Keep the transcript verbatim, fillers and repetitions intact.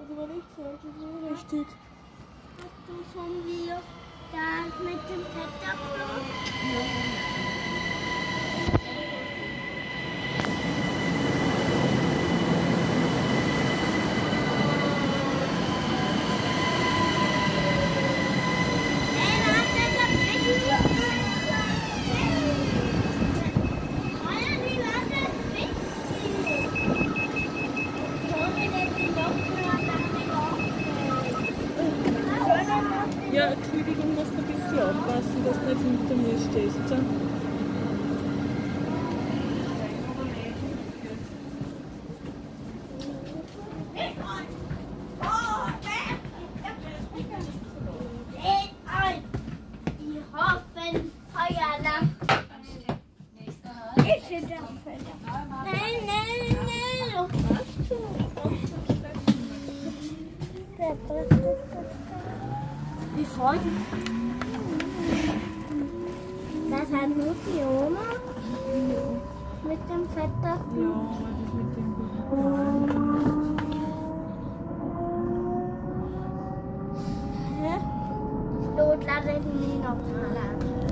Also wenn ich sage, das ist richtig. Hast du schon wieder das mit dem Fettabfluss? Ja. Ja, Entschuldigung, musst du ein bisschen aufpassen, dass du nicht hinter mir stehst. So. Nein, nein, nein. Wie voll? Das hat nur die Oma mit dem Vetter. Ja, das mit dem Hä? Losladen, nie noch mal laden.